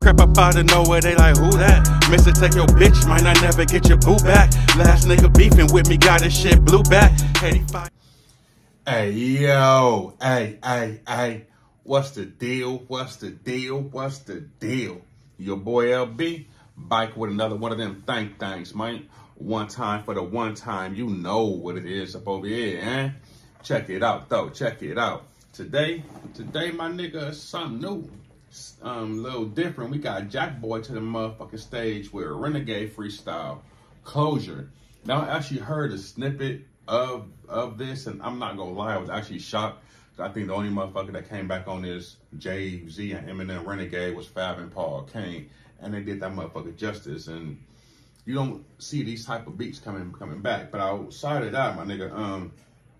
Crept up out of nowhere, they like, who that? Mister, take your bitch, might not never get your boo back. Last nigga beefing with me, got his shit blew back. 85. Hey, yo, hey. What's the deal? What's the deal? What's the deal? Your boy LB, back with another one of them things, man. One time for the one time, you know what it is up over here, eh? Check it out, though. Check it out. Today, my nigga, is something new. A little different. We got Jack Boy to the motherfucking stage with a Renegade freestyle, Closure. Now, I actually heard a snippet of this, and I'm not gonna lie, I was actually shocked. I think the only motherfucker that came back on this Jay-Z and Eminem Renegade was Fab and Paul Kane, and they did that motherfucker justice. And you don't see these type of beats coming back. But outside of that, my nigga,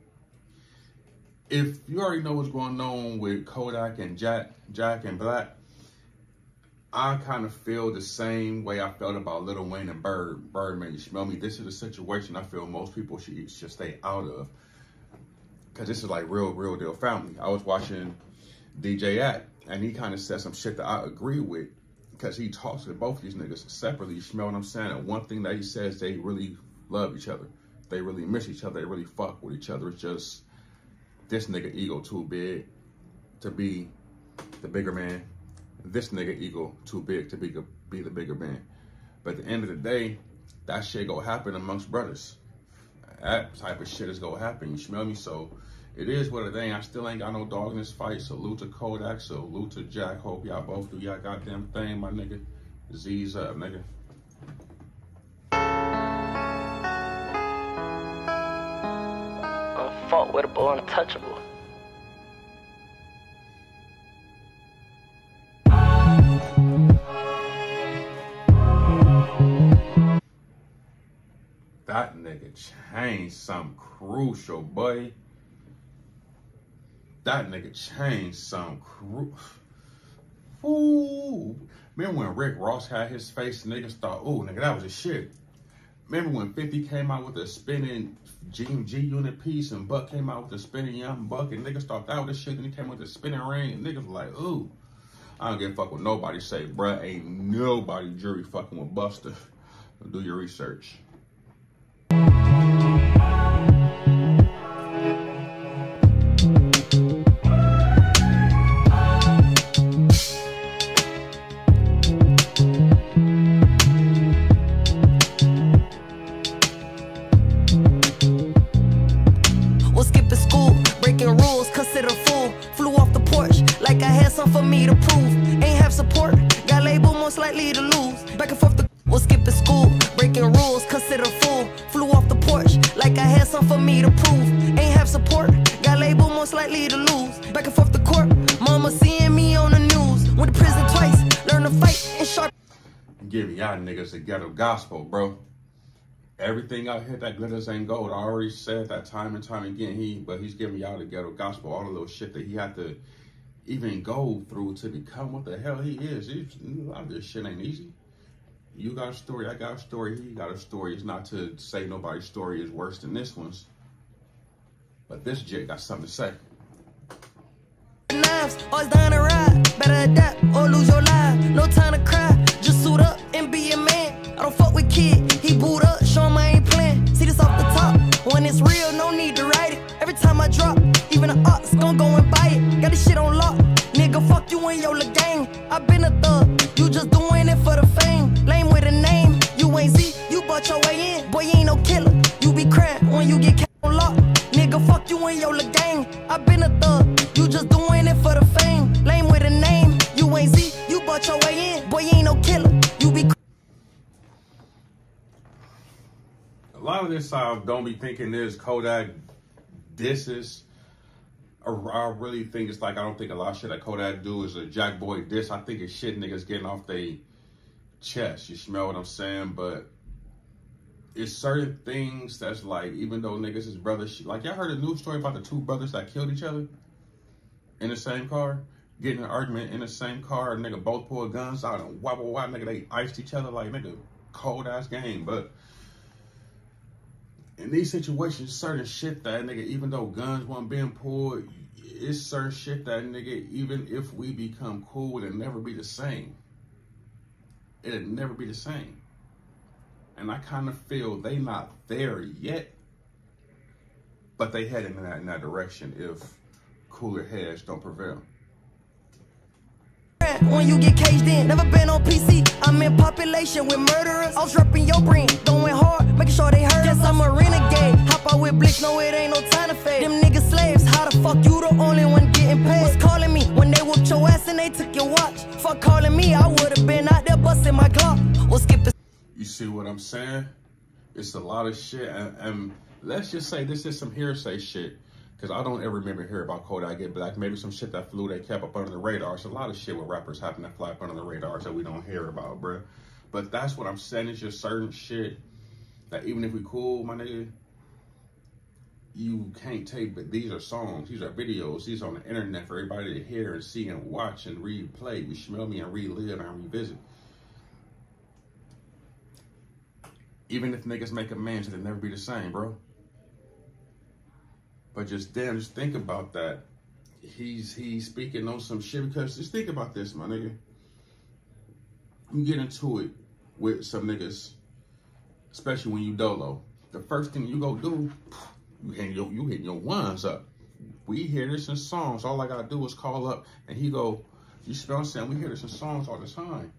if you already know what's going on with Kodak and Jack and Black, I kind of feel the same way I felt about Lil Wayne and Birdman. You smell me? This is a situation I feel most people should stay out of. Because this is like real deal family. I was watching DJ Act, and he kind of said some shit that I agree with. Because he talks to both of these niggas separately. You smell what I'm saying? And one thing that he says, they really love each other. They really miss each other. They really fuck with each other. It's just this nigga ego too big to be the bigger man. This nigga ego too big to be the bigger man. But at the end of the day, that shit gonna happen amongst brothers. That type of shit is gonna happen. You smell me? So it is what it ain't. I still ain't got no dog in this fight. Salute to Kodak. Salute to Jack. Hope y'all both do y'all goddamn thing, my nigga. Z's up, nigga. I fought with a boy untouchable. That nigga changed something crucial, boy. That nigga changed something Ooh. Remember when Rick Ross had his face, niggas thought, ooh, nigga, that was a shit. Remember when 50 came out with a spinning G-Unit piece and Buck came out with a spinning Young Buck and niggas thought that was a shit, and he came with a spinning ring and niggas were like, ooh. I don't give a fuck what nobody say, bruh. Ain't nobody jury fucking with Buster. Do your research. For me to prove, ain't have support, got labeled most likely to lose. Back and forth, was skipping school, breaking rules, consider fool. Flew off the porch, like I had some for me to prove. Ain't have support, got labeled most likely to lose. Back and forth the court, mama seeing me on the news. Went to prison twice, learned to fight and sharp. Giving y'all niggas the ghetto gospel, bro. Everything out here that glitters ain't gold. I already said that time and time again. But he's giving y'all the ghetto gospel, all the little shit that he had to even go through to become what the hell he is. A lot of this shit ain't easy. You got a story, I got a story, he got a story. It's not to say nobody's story is worse than this one's, but this jit got something to say. Knives, always down to ride, better adapt or lose your life. No time to cry, just suit up and be a man. I don't fuck with kid, he boot up, show him I ain't playing. See this off the top, when it's real, no need to write it. Every time I drop, even the ox gon' go and buy it. Got this shit on lock, nigga, fuck you and your little gang. I been a thug, you just doing it for the fame. Lame with a name, you ain't Z, you bought your way in. Boy, you ain't no killer, you be crying when you get on lock. Nigga, fuck you and your little gang. I been a thug, you just doing it for the fame. Lame with a name, you ain't Z, you bought your way in. Boy, you ain't no killer, you be A lot of this don't be thinking this Kodak disses. I really think it's like, I don't think a lot of shit that Kodak do is a Jack Boy diss. I think it's shit niggas getting off their chest. You smell what I'm saying? But it's certain things that's like, even though niggas is brothers, like y'all heard a news story about the two brothers that killed each other in the same car, getting in an argument in the same car, nigga both pulled guns out and wah, nigga, they iced each other like, nigga, cold ass game. But in these situations, certain shit that nigga, even though guns weren't being pulled, it's certain shit that nigga, even if we become cool, it'll never be the same. it'd never be the same. And I kind of feel they not there yet, but they heading in that direction if cooler heads don't prevail. When you get caged in, never been on PC. I'm in population with murderers. I was repping your brain, going hard, making sure they heard. Guess I'm a renegade. Hop out with Blitz, no, it ain't no time to fade. Them niggas slaves, how the fuck you the only one getting paid? Was calling me when they whooped your ass and they took your watch. Fuck calling me, I would've been out there busting my Glock. Or skipping. You see what I'm saying? It's a lot of shit, and let's just say this is some hearsay shit. Because I don't ever remember hearing about Kodak Get Black. Maybe some shit that flew, they kept up under the radar. It's a lot of shit with rappers happen to fly up under the radar that we don't hear about, bruh. But that's what I'm saying. It's just certain shit that even if we cool, my nigga, you can't take, but these are songs, these are videos, these are on the internet for everybody to hear and see and watch and replay. We smell me and relive and revisit. Even if niggas make amends, it'll never be the same, bro. But just think about that. He's speaking on some shit because just think about this, my nigga. You get into it with some niggas, especially when you dolo. The first thing you go do, you hitting your ones up. We hear this in songs. All I gotta do is call up and he go, you smell what I'm saying? We hear this in songs all the time.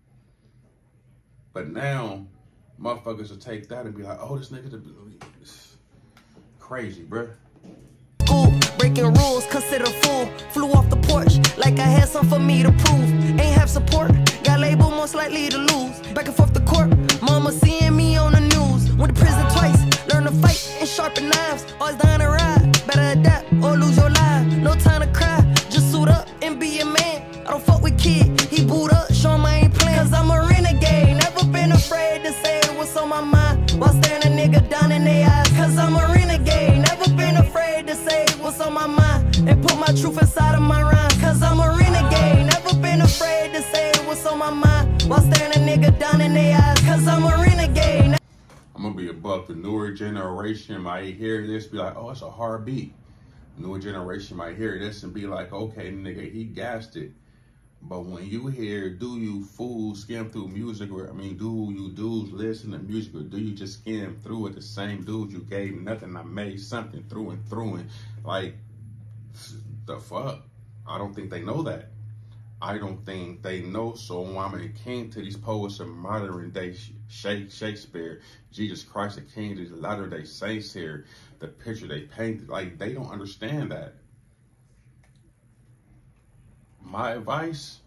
But now, motherfuckers will take that and be like, oh, this nigga crazy, bruh. Breaking rules, consider fool. Flew off the porch like I had something for me to prove. Ain't have support, got labeled most likely to lose. Back and forth the court, mama seeing me on the news. Went to prison twice, learned to fight and sharpen knives. Always down to ride, better adapt or lose your life. No time to cry, just suit up and be a man. I don't fuck with kid, he boot up, show him I ain't playing. Cause I'm a renegade, never been afraid to say what's on my mind. While staring a nigga down in their eyes. Cause I'm a renegade, never been afraid to say what's on my mind and put my truth inside of my rhymes. Cause I'm a renegade, never been afraid to say what's on my mind while staring a nigga down in their eyes. Cause I'm a renegade. I'm gonna be a buck. The newer generation might hear this, be like, oh, it's a hard beat. The newer generation might hear this and be like, okay, nigga, he gassed it. But when you hear, do you fools skim through music, or do you dudes listen to music, or do you just skim through it? The same dude you gave nothing, I made something through and through, and like, the fuck? I don't think they know that. I don't think they know. So when it came to these poets of modern day Shakespeare, Jesus Christ, the King, these latter day saints here, the picture they painted, like, they don't understand that. My advice,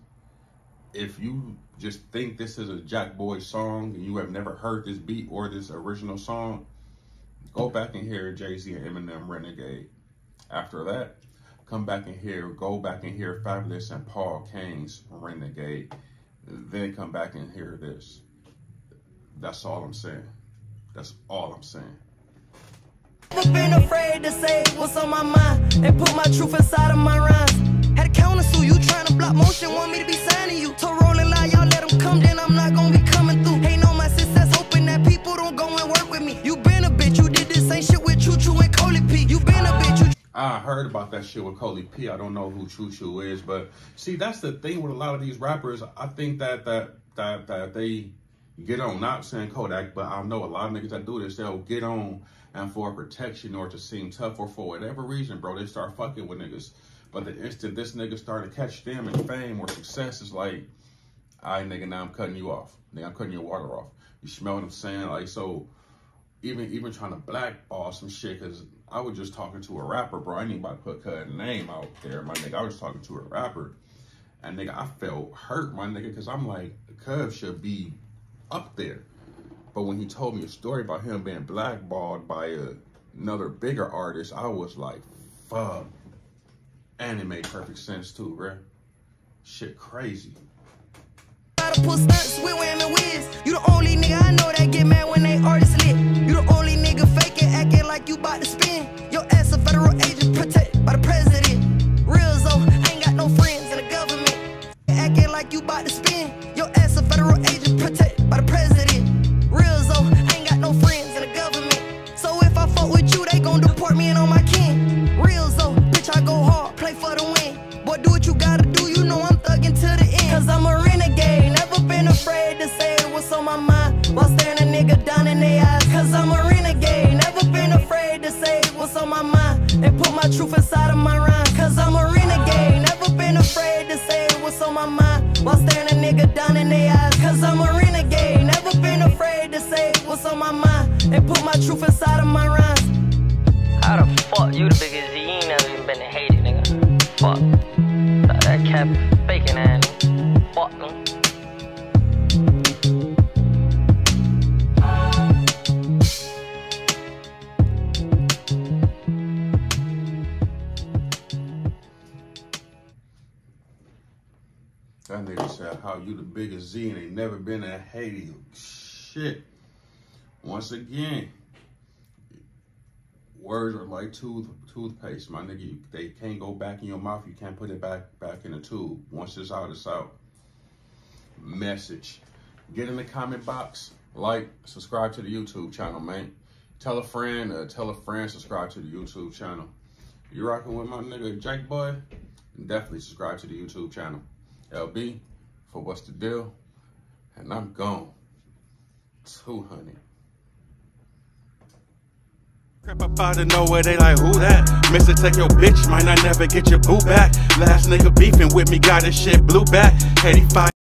if you just think this is a Jack Boy song and you have never heard this beat or this original song, go back and hear Jay-Z and Eminem Renegade. After that, go back and hear Fabulous and Paul Kane's Renegade. Then come back and hear this. That's all I'm saying. That's all I'm saying. Never been afraid to say what's on my mind and put my truth inside of my rhymes. Had a counter sue, you trying to block motion, want me to be signing you. To rolling loud, y'all let them come, then I'm not gonna be coming through. Ain't know my success, hoping that people don't go and work with me. You been a bitch, you did this same shit with Choo Choo and Coley P. You been a bitch, I heard about that shit with Coley P. I don't know who Choo Choo is, but see, that's the thing with a lot of these rappers. I think that they get on, not saying Kodak, but I know a lot of niggas that do this, they'll get on and for protection or to seem tough or for whatever reason, bro, they start fucking with niggas. But the instant this nigga started to catch them in fame or success, is like, all right, nigga, now I'm cutting you off. Nigga, I'm cutting your water off. You smell what I'm saying? Like, so even trying to blackball some shit, because I was just talking to a rapper, bro. I ain't about to put a name out there, my nigga. I was talking to a rapper, and nigga, I felt hurt, my nigga, because I'm like, Cub should be up there. But when he told me a story about him being blackballed by another bigger artist, I was like, fuck. And it made perfect sense too, bruh. Shit crazy. Gotta put stunts with Wham and Wiz. You the only nigga I know that get mad when they artists lit. You the only nigga faking, acting like you bout to spin. Your ass a federal agent protected by the president. Real though, ain't got no friends in the government. Acting like you bout to spin. Your ass a federal agent protected by the president. Real though, ain't got no friends in the government. So if I fuck with you, they gon' deport me and on my kin. Real though, bitch, I go hard, play for the win. Boy, do what you gotta do, you know I'm thugging to the end. Cause I'm a renegade, never been afraid. while staring a nigga down in their eyes. Cause I'm a renegade, never been afraid to say what's on my mind and put my truth inside of my rhyme. Cause I'm a renegade, never been afraid to say what's on my mind while staring a nigga down in their eyes. Cause I'm a renegade, never been afraid to say what's on my mind and put my truth inside of my rhymes. How the fuck you the biggest Z? You ain't never even been hated, nigga. Fuck. That cap faking ass. Fuck me. That nigga said, how you the biggest Z and ain't never been a hater. Shit. Once again, words are like toothpaste, my nigga. They can't go back in your mouth. You can't put it back in the tube. Once it's out, it's out. Message. Get in the comment box. Like, subscribe to the YouTube channel, man. Tell a friend, subscribe to the YouTube channel. You rocking with my nigga Jake Boy? Definitely subscribe to the YouTube channel. LB for What's the Deal? And I'm gone. 200. Crap up out of nowhere, they like, who that? Mr. Take Your Bitch, might not never get your boo back. Last nigga beefing with me, got his shit blew back. 85.